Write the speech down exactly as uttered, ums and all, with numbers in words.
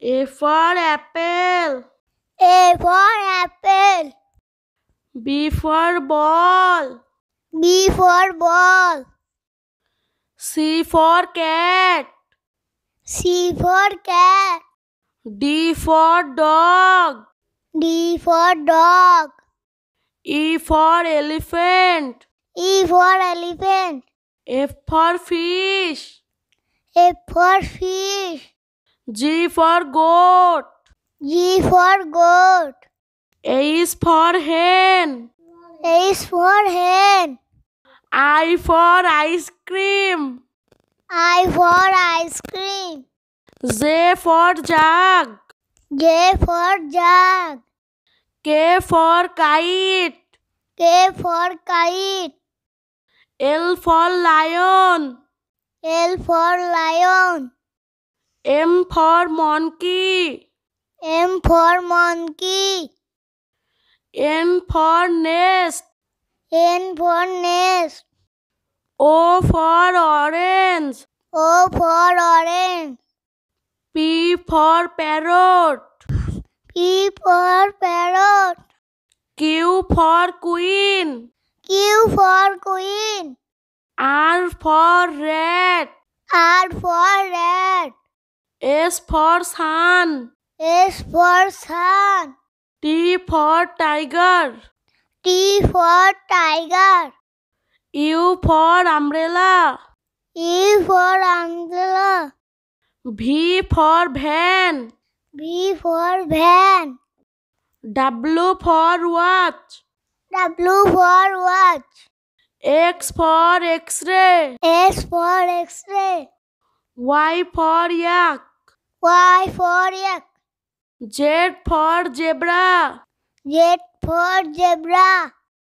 A for apple. A for apple. B for ball. B for ball. C for cat. C for cat. D for dog. D for dog. E for elephant. E for elephant. F for fish. F for fish. G for goat. G for goat. H for hen. H for hen. I for ice cream. I for ice cream. J for jug. J for jug. K for kite. K for kite. L for lion. L for lion. M for monkey. M for monkey. N for nest. N for nest. O for orange. O for orange. P for parrot. P for parrot. Q for queen. Q for queen. R for rat. R for rat. S for sun. S for sun. T for tiger. T for tiger. U for umbrella. E for umbrella. V for van. V for van. W for watch. W for watch. X for X-ray. S for X-ray. Y for yak. Y for yak. Z for zebra. Z for zebra.